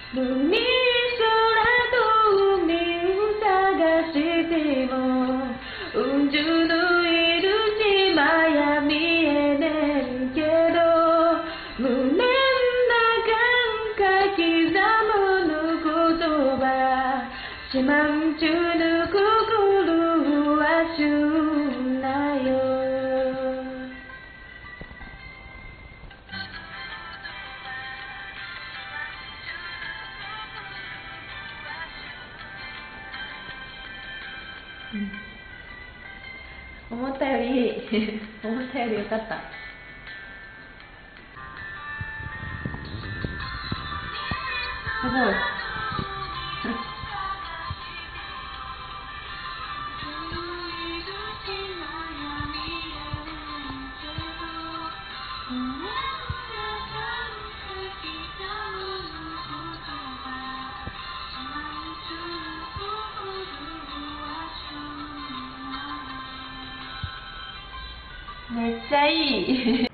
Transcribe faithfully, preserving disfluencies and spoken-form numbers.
海空と海を探してもうんじゅのいる島や見えねえけど胸の中書き刻むの言葉自慢中の心はしゅなようん、思ったより思ったよりよかった。すごい。めっちゃいい